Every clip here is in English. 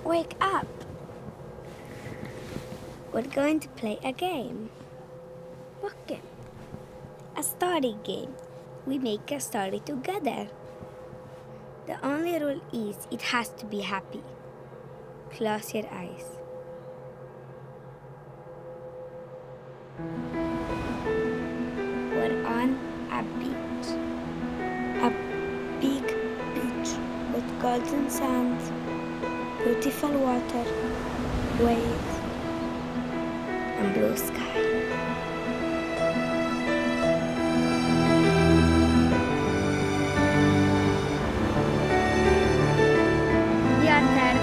Wake up! We're going to play a game. What game? A story game. We make a story together. The only rule is it has to be happy. Close your eyes. We're on a beach. A big beach with golden sand, beautiful water, waves, and blue sky. Your turn.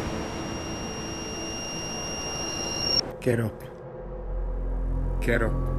Get up. Get up.